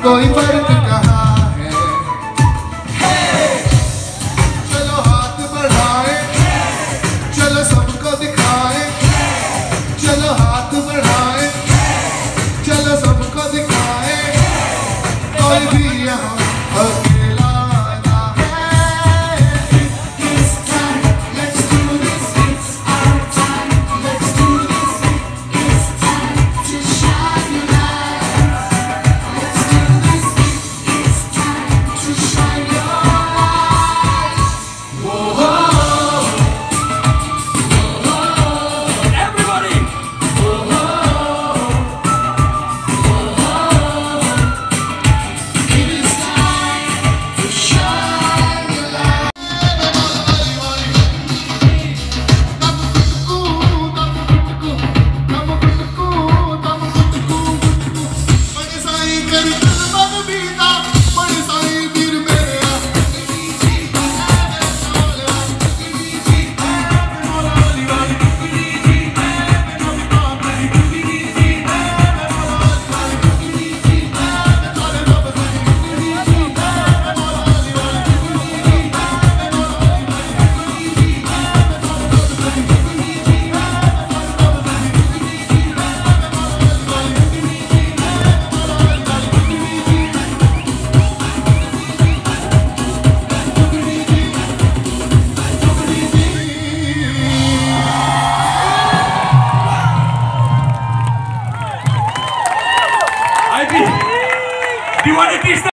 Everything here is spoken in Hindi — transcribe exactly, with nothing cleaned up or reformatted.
कोई फर्क कहाँ है। चलो हाथ बढ़ाए, चलो सबको दिखाए, चलो हाथ बढ़ाए, चलो सबको दिखाए, कोई भी यहाँ अकेला ना है। It's time, let's do this, it's our time, let's do this, it's time to shine your light. Let's do this, it's time to shine your light. Whoa, whoa, whoa, everybody. Whoa, whoa, whoa, it is time to shine your light. I P, do you want to teach them?